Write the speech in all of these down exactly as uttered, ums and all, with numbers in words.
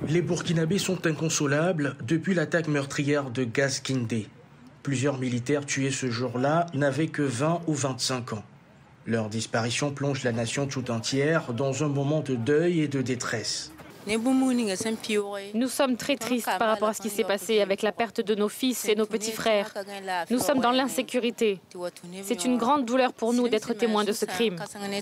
Les Burkinabés sont inconsolables depuis l'attaque meurtrière de Gaz-Kindé. Plusieurs militaires tués ce jour-là n'avaient que vingt ou vingt-cinq ans. Leur disparition plonge la nation tout entière dans un moment de deuil et de détresse. Nous sommes très tristes par rapport à ce qui s'est passé avec la perte de nos fils et nos petits frères. Nous sommes dans l'insécurité. C'est une grande douleur pour nous d'être témoins de ce crime.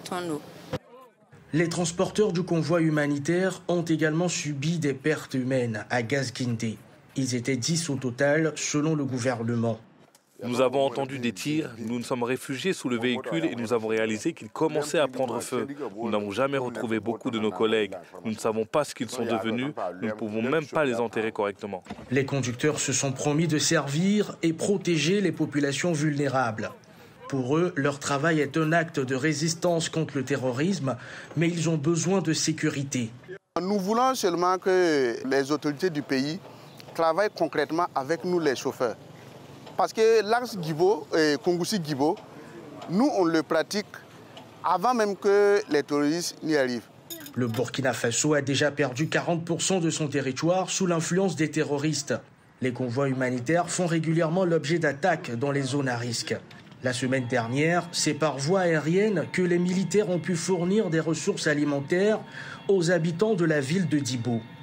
Les transporteurs du convoi humanitaire ont également subi des pertes humaines à Gaz-Kindé. Ils étaient dix au total, selon le gouvernement. Nous avons entendu des tirs, nous nous sommes réfugiés sous le véhicule et nous avons réalisé qu'il commençait à prendre feu. Nous n'avons jamais retrouvé beaucoup de nos collègues. Nous ne savons pas ce qu'ils sont devenus, nous ne pouvons même pas les enterrer correctement. Les conducteurs se sont promis de servir et protéger les populations vulnérables. Pour eux, leur travail est un acte de résistance contre le terrorisme, mais ils ont besoin de sécurité. Nous voulons seulement que les autorités du pays travaillent concrètement avec nous, les chauffeurs. Parce que l'axe Guibo et Kongoussi-Guibo, nous, on le pratique avant même que les terroristes n'y arrivent. Le Burkina Faso a déjà perdu quarante pour cent de son territoire sous l'influence des terroristes. Les convois humanitaires font régulièrement l'objet d'attaques dans les zones à risque. La semaine dernière, c'est par voie aérienne que les militaires ont pu fournir des ressources alimentaires aux habitants de la ville de Dibo.